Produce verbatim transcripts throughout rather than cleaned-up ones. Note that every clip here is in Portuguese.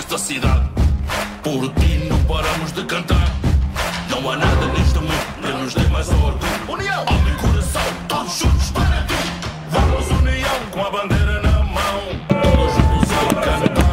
desta cidade. Por ti não paramos de cantar. Não há nada neste mundo que nos dê mais orgulho. União, alma e coração, todos juntos para ti. Vamos união com a bandeira na mão, todos juntos a cantar.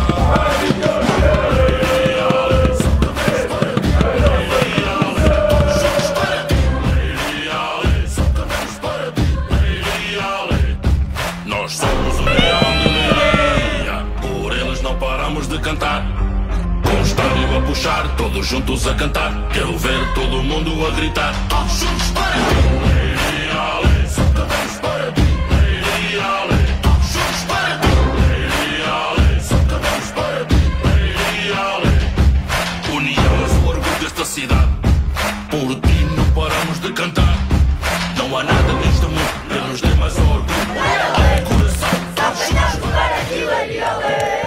Nós somos união de Leiria, por eles não paramos de cantar. Com o estádio a puxar, todos juntos a cantar. Quero ver todo mundo a gritar. Todos juntos para ti. Leiria, Ale, só cantamos para ti. Leiria, Ale, todos juntos para ti. Leiria, Ale, só cantamos para ti. Leiria, Ale. União és o orgulho desta cidade. Por ti não paramos de cantar. Não há nada neste mundo que nos dê mais orgulho. Alma e coração, todos juntos para ti. Leiria, Ale.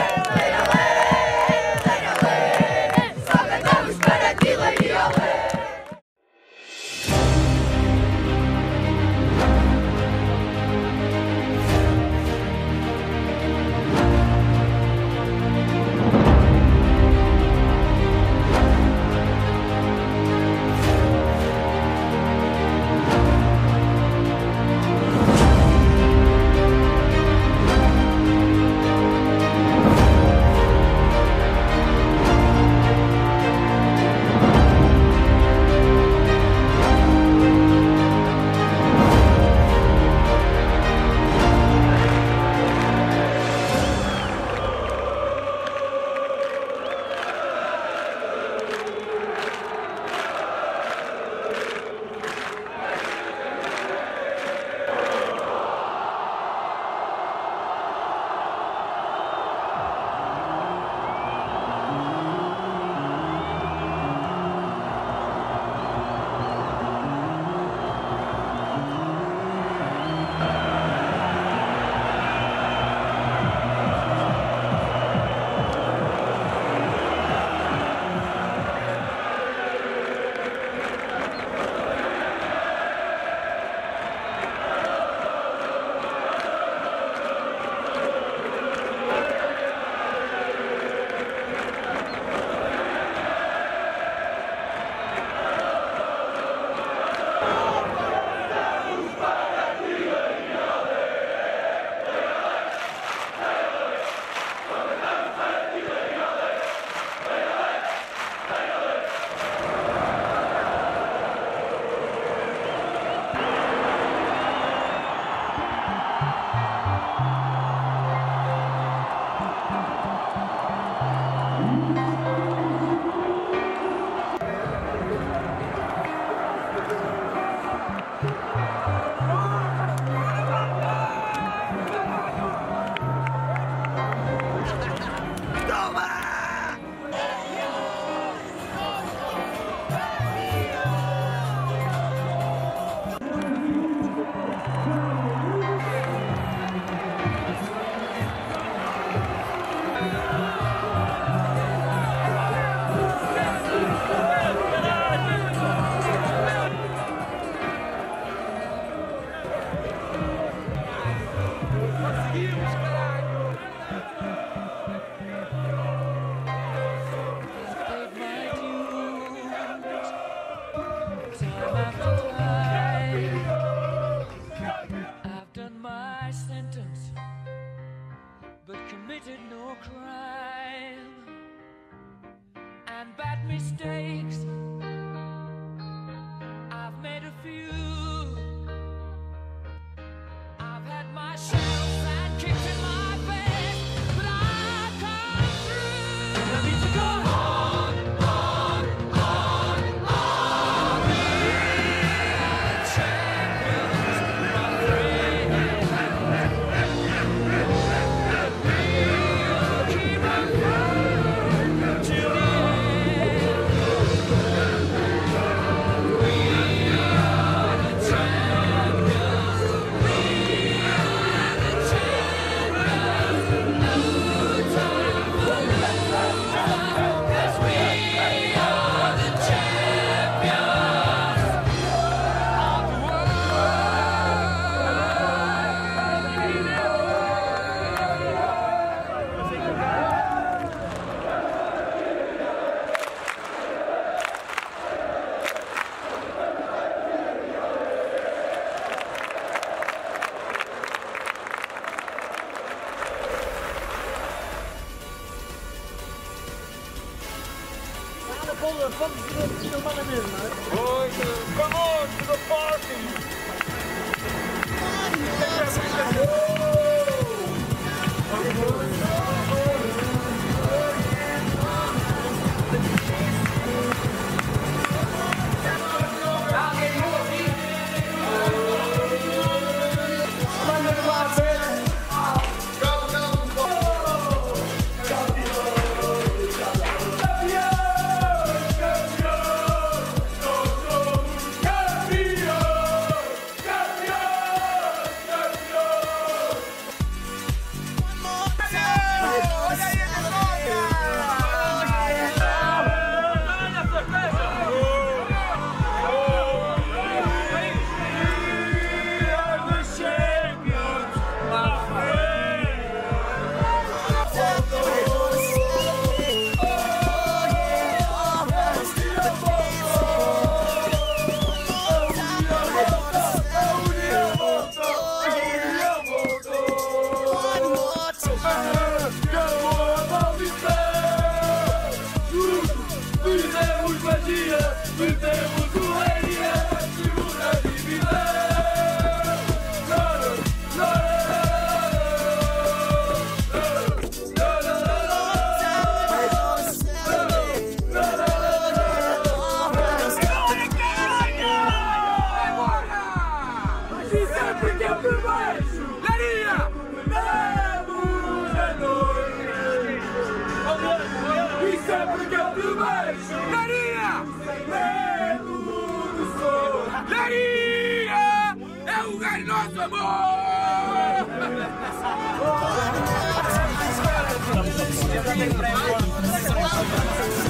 Mistakes, I've made a few. I've had my shadows and kicks in my face, but I come through. I need to go on, on, on, on. The champions, my friends. We'll keep on going till the end. vamos filmar na mesma. Oi, come on to the party! É o lugar do nosso amor!